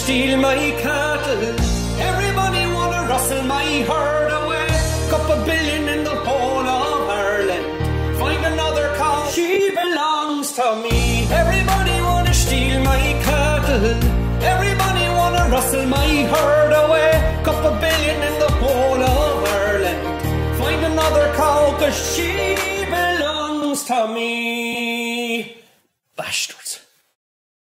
steal my cattle. Everybody wanna rustle my herd away. Couple billion in the whole of Ireland. Find another cow, she belongs to me. Everybody wanna steal my cattle. Everybody wanna rustle my herd away. Couple billion in the whole of Ireland. Find another cow, 'cause she belongs to me.